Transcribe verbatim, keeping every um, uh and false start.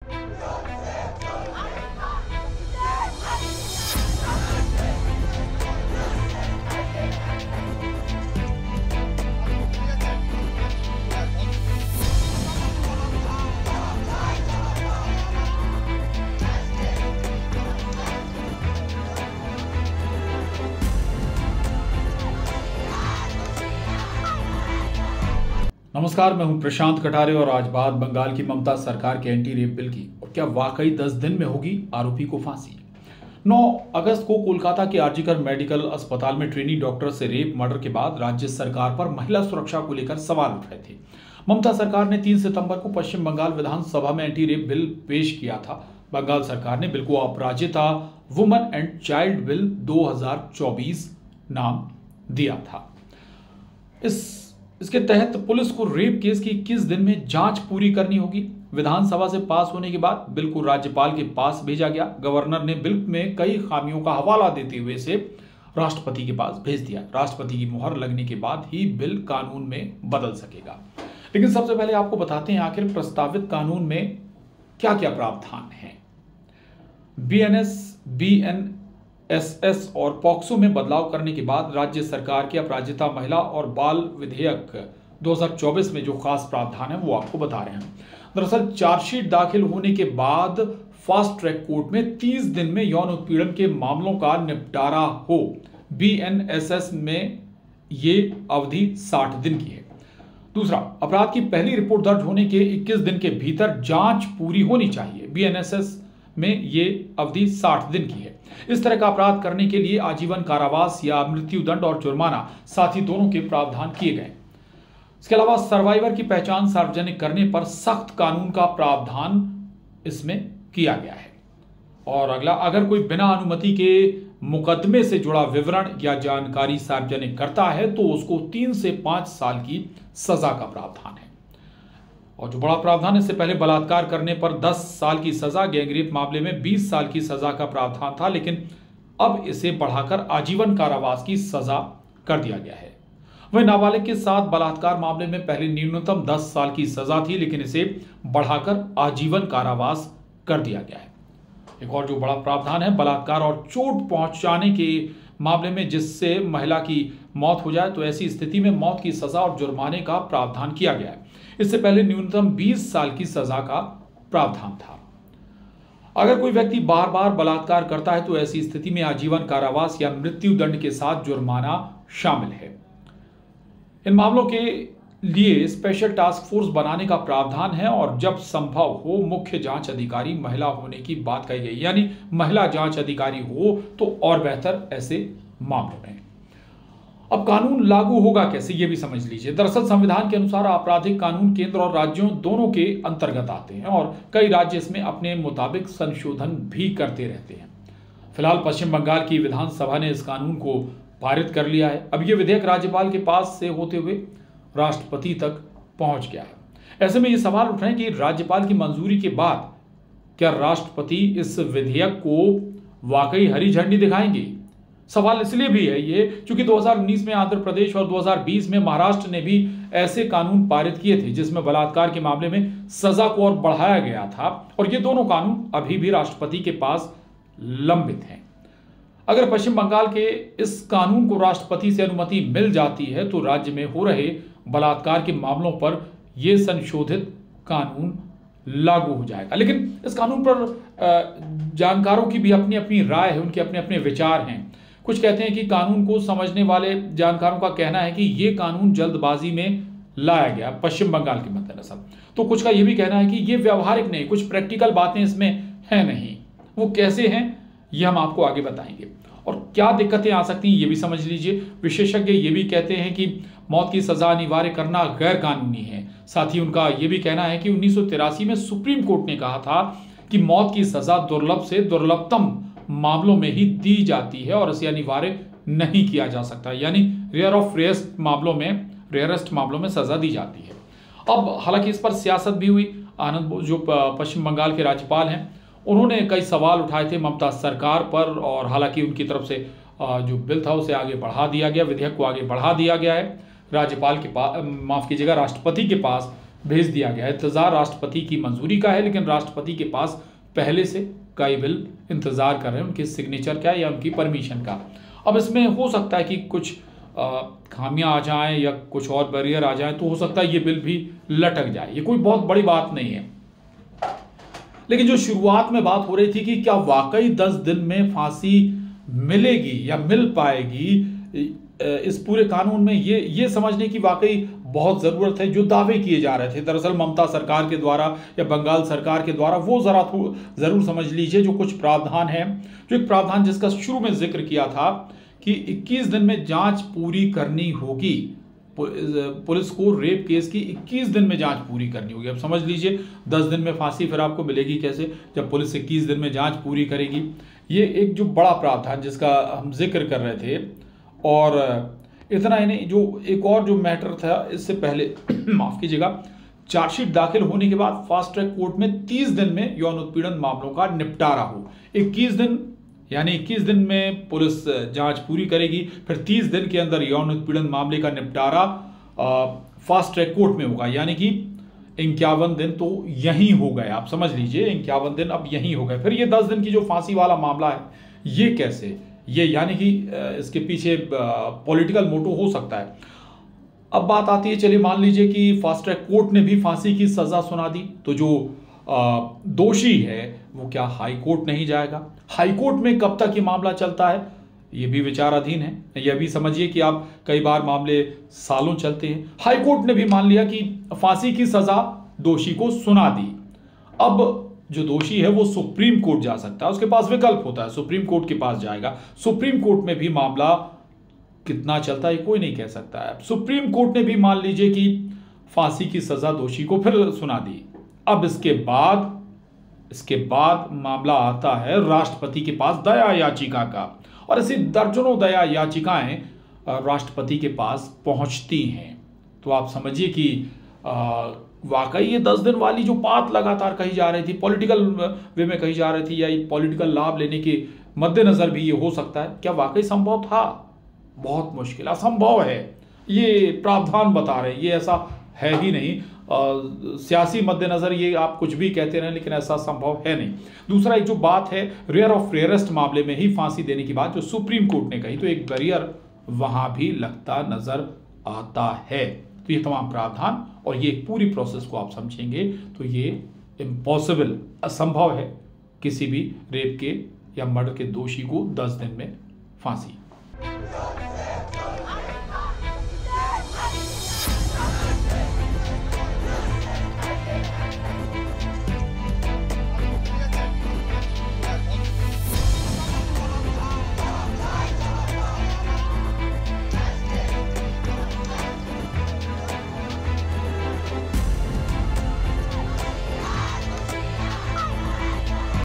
नमस्कार, मैं हूं प्रशांत कटारे और आज बात बंगाल की ममता सरकार के एंटी रेप बिल की। और क्या वाकई दस दिन में होगी आरोपी को फांसी? नौ अगस्त को कोलकाता के आरजीकर मेडिकल अस्पताल में ट्रेनी डॉक्टर से रेप मर्डर के बाद राज्य सरकार पर महिला सुरक्षा को लेकर सवाल उठ रहे थे। ममता सरकार ने तीन सितंबर को पश्चिम बंगाल विधानसभा में एंटी रेप बिल पेश किया था। बंगाल सरकार ने बिल को Aparajita woman and child bill दो हजार चौबीस नाम दिया था। इस इसके तहत पुलिस को रेप केस की इक्कीस दिन में जांच पूरी करनी होगी। विधानसभा से पास होने के बाद बिल को राज्यपाल के पास भेजा गया। गवर्नर ने बिल में कई खामियों का हवाला देते हुए इसे राष्ट्रपति के पास भेज दिया। राष्ट्रपति की मुहर लगने के बाद ही बिल कानून में बदल सकेगा। लेकिन सबसे पहले आपको बताते हैं आखिर प्रस्तावित कानून में क्या क्या प्रावधान है। बीएनएस, बीएन एसएस और पॉक्सो में बदलाव करने के बाद राज्य सरकार के अपराजिता महिला और बाल विधेयक दो हजार चौबीस में जो खास प्रावधान है वो आपको बता रहे हैं। दरअसल चार्जशीट दाखिल होने के बाद फास्ट ट्रैक कोर्ट में तीस दिन में यौन उत्पीड़न के मामलों का निपटारा हो। बीएनएसएस में ये अवधि साठ दिन की है। दूसरा, अपराध की पहली रिपोर्ट दर्ज होने के इक्कीस दिन के भीतर जांच पूरी होनी चाहिए। बीएनएसएस में ये अवधि साठ दिन की है। इस तरह का अपराध करने के लिए आजीवन कारावास या मृत्यु दंड और जुर्माना साथ ही दोनों के प्रावधान किए गए। इसके अलावा सर्वाइवर की पहचान सार्वजनिक करने पर सख्त कानून का प्रावधान इसमें किया गया है। और अगला, अगर कोई बिना अनुमति के मुकदमे से जुड़ा विवरण या जानकारी सार्वजनिक करता है तो उसको तीन से पांच साल की सजा का प्रावधान है। और जो बड़ा प्रावधान है, इससे पहले बलात्कार करने पर दस साल की सजा, गैंगरेप मामले में बीस साल की सजा का प्रावधान था, लेकिन अब इसे बढ़ाकर आजीवन कारावास की सजा कर दिया गया है। वहीं नाबालिग के साथ बलात्कार मामले में पहले न्यूनतम दस साल की सजा थी, लेकिन इसे बढ़ाकर आजीवन कारावास कर दिया गया है। एक और जो बड़ा प्रावधान है, बलात्कार और चोट पहुंचाने के मामले में जिससे महिला की मौत हो जाए तो ऐसी स्थिति में मौत की सजा और जुर्माने का प्रावधान किया गया है। इससे पहले न्यूनतम बीस साल की सजा का प्रावधान था। अगर कोई व्यक्ति बार बार बलात्कार करता है तो ऐसी स्थिति में आजीवन कारावास या मृत्यु दंड के साथ जुर्माना शामिल है। इन मामलों के लिए स्पेशल टास्क फोर्स बनाने का प्रावधान है और जब संभव हो मुख्य जांच अधिकारी महिला होने की बात कही गई, यानी महिला जांच अधिकारी हो तो और बेहतर ऐसे मामलों में। अब कानून लागू होगा कैसे, ये भी समझ लीजिए। दरअसल संविधान के अनुसार आपराधिक कानून केंद्र और राज्यों दोनों के अंतर्गत आते हैं और कई राज्य इसमें अपने मुताबिक संशोधन भी करते रहते हैं। फिलहाल पश्चिम बंगाल की विधानसभा ने इस कानून को पारित कर लिया है। अब ये विधेयक राज्यपाल के पास से होते हुए राष्ट्रपति तक पहुंच गया है। ऐसे में ये सवाल उठ रहे हैं कि राज्यपाल की मंजूरी के बाद क्या राष्ट्रपति इस विधेयक को वाकई हरी झंडी दिखाएंगे? सवाल इसलिए भी है ये क्योंकि दो हजार उन्नीस में आंध्र प्रदेश और दो हजार बीस में महाराष्ट्र ने भी ऐसे कानून पारित किए थे जिसमें बलात्कार के मामले में सजा को और बढ़ाया गया था और ये दोनों कानून अभी भी राष्ट्रपति के पास लंबित हैं। अगर पश्चिम बंगाल के इस कानून को राष्ट्रपति से अनुमति मिल जाती है तो राज्य में हो रहे बलात्कार के मामलों पर यह संशोधित कानून लागू हो जाएगा। लेकिन इस कानून पर जानकारों की भी अपनी अपनी राय है, उनके अपने अपने विचार हैं। कुछ कहते हैं कि कानून को समझने वाले जानकारों का कहना है कि यह कानून जल्दबाजी में लाया गया पश्चिम बंगाल के मद्देनजर, तो कुछ का यह भी कहना है कि यह व्यवहारिक नहीं, कुछ प्रैक्टिकल बातें इसमें है नहीं। वो कैसे हैं ये हम आपको आगे बताएंगे और क्या दिक्कतें आ सकती हैं ये भी समझ लीजिए। विशेषज्ञ ये भी कहते हैं कि मौत की सजा अनिवार्य करना गैर कानूनी है। साथ ही उनका यह भी कहना है कि उन्नीस सौ तिरासी में सुप्रीम कोर्ट ने कहा था कि मौत की सजा दुर्लभ से दुर्लभतम मामलों में ही दी जाती है और इसे अनिवार्य नहीं किया जा सकता, यानी रेयर ऑफ रेयरेस्ट मामलों में रेयरेस्ट मामलों में सजा दी जाती है। अब हालांकि इस पर सियासत भी हुई। आनंद जो पश्चिम बंगाल के राज्यपाल हैं उन्होंने कई सवाल उठाए थे ममता सरकार पर और हालांकि उनकी तरफ से जो बिल था उसे आगे बढ़ा दिया गया, विधेयक को आगे बढ़ा दिया गया है। राज्यपाल के पास, माफ कीजिएगा, राष्ट्रपति के पास भेज दिया गया। इंतजार राष्ट्रपति की मंजूरी का है, लेकिन राष्ट्रपति के पास पहले से कई बिल इंतजार कर रहे हैं उनके सिग्नेचर का या उनकी परमिशन का। अब इसमें हो सकता है कि कुछ खामियां आ जाएं या कुछ और बैरियर आ जाएं, तो हो सकता है ये बिल भी लटक जाए। ये कोई बहुत बड़ी बात नहीं है। लेकिन जो शुरुआत में बात हो रही थी कि क्या वाकई दस दिन में फांसी मिलेगी या मिल पाएगी, इस पूरे कानून में ये ये समझने की वाकई बहुत ज़रूरत है। जो दावे किए जा रहे थे दरअसल ममता सरकार के द्वारा या बंगाल सरकार के द्वारा, वो ज़रा ज़रूर समझ लीजिए। जो कुछ प्रावधान है, जो एक प्रावधान जिसका शुरू में जिक्र किया था कि इक्कीस दिन में जांच पूरी करनी होगी, पुलिस को रेप केस की इक्कीस दिन में जांच पूरी करनी होगी। अब समझ लीजिए दस दिन में फांसी फिर आपको मिलेगी कैसे, जब पुलिस इक्कीस दिन में जांच पूरी करेगी। ये एक जो बड़ा प्रावधान जिसका हम जिक्र कर रहे थे। और इतना ही नहीं, जो एक और जो मैटर था इससे पहले माफ कीजिएगा, चार्जशीट दाखिल होने के बाद फास्ट ट्रैक कोर्ट में तीस दिन में यौन उत्पीड़न मामलों का निपटारा हो। इक्कीस दिन यानी इक्कीस दिन में पुलिस जांच पूरी करेगी, फिर तीस दिन के अंदर यौन उत्पीड़न मामले का निपटारा फास्ट ट्रैक कोर्ट में होगा। यानी कि इक्यावन दिन तो यहीं हो गए, आप समझ लीजिए इक्यावन दिन अब यहीं हो गए। फिर ये दस दिन की जो फांसी वाला मामला है, ये कैसे, ये यानी कि इसके पीछे पॉलिटिकल मोटिव हो सकता है। अब बात आती है, चलिए मान लीजिए कि फास्ट ट्रैक कोर्ट ने भी फांसी की सजा सुना दी, तो जो दोषी है वो क्या हाई कोर्ट नहीं जाएगा? हाई कोर्ट में कब तक ये मामला चलता है, ये भी विचाराधीन है। यह भी समझिए कि आप कई बार मामले सालों चलते हैं। हाई कोर्ट ने भी मान लिया कि फांसी की सजा दोषी को सुना दी। अब जो दोषी है वो सुप्रीम कोर्ट जा सकता है, उसके पास विकल्प होता है, सुप्रीम कोर्ट के पास जाएगा। सुप्रीम कोर्ट में भी मामला कितना चलता है कोई नहीं कह सकता है। सुप्रीम कोर्ट ने भी मान लीजिए कि फांसी की सजा दोषी को फिर सुना दी। अब इसके बाद इसके बाद मामला आता है राष्ट्रपति के पास दया याचिका का, और ऐसी दर्जनों दया याचिकाएं राष्ट्रपति के पास पहुंचती हैं। तो आप समझिए कि वाकई ये दस दिन वाली जो बात लगातार कही जा रही थी, पॉलिटिकल वे में कही जा रही थी, या पॉलिटिकल लाभ लेने के मद्देनजर भी ये हो सकता है, क्या वाकई संभव था? बहुत मुश्किल, असंभव है। ये प्रावधान बता रहे हैं, ये ऐसा है ही नहीं। आ, सियासी मद्देनजर ये आप कुछ भी कहते रहे, लेकिन ऐसा संभव है नहीं। दूसरा एक जो बात है रेयर ऑफ रेयरेस्ट मामले में ही फांसी देने की बात जो सुप्रीम कोर्ट ने कही, तो एक बैरियर वहां भी लगता नजर आता है। तो ये तमाम प्रावधान और ये पूरी प्रोसेस को आप समझेंगे तो ये इम्पॉसिबल, असंभव है किसी भी रेप के या मर्डर के दोषी को दस दिन में फांसी।